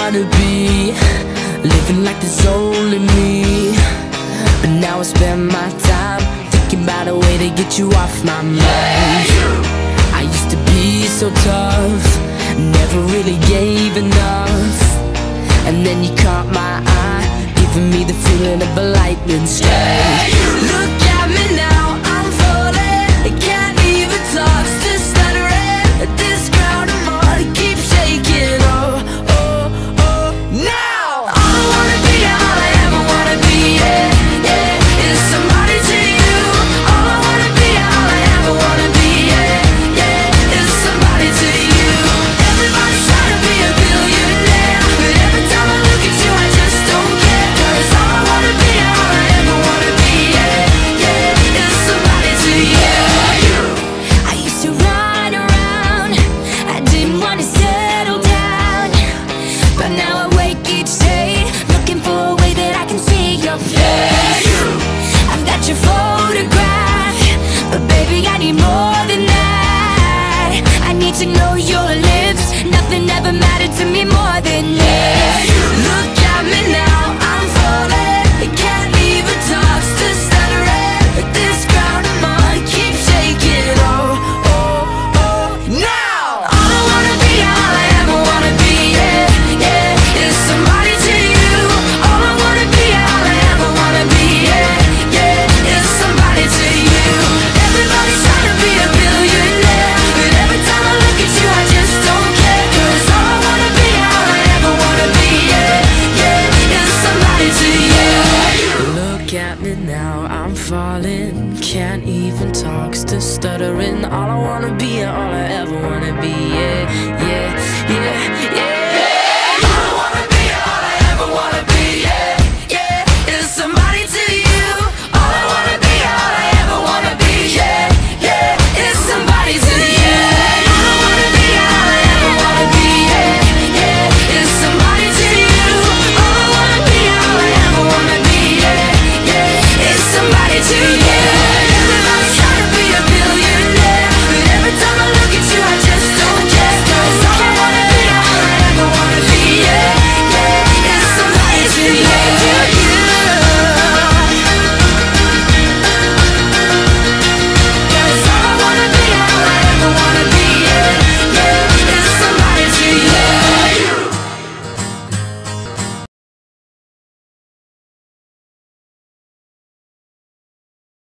wanna be, living like there's only me. But now I spend my time thinking about a way to get you off my mind. I used to be so tough, never really gave enough. And then you caught my eye, giving me the feeling of a lightning strike. Look at me now, I'm falling, can't even talk, still stuttering. This ground I'm on keeps shaking. Oh, oh, oh, now all I wanna be, all I ever wanna be, yeah, yeah, is somebody to you. All I wanna be, all I ever wanna be, yeah, yeah, is somebody to you. Everybody's trying to be a billionaire, but every time I look at you I just don't care. 'Cause all I wanna be, all I ever wanna be, yeah, yeah, is somebody to you. I used to run around, I didn't wanna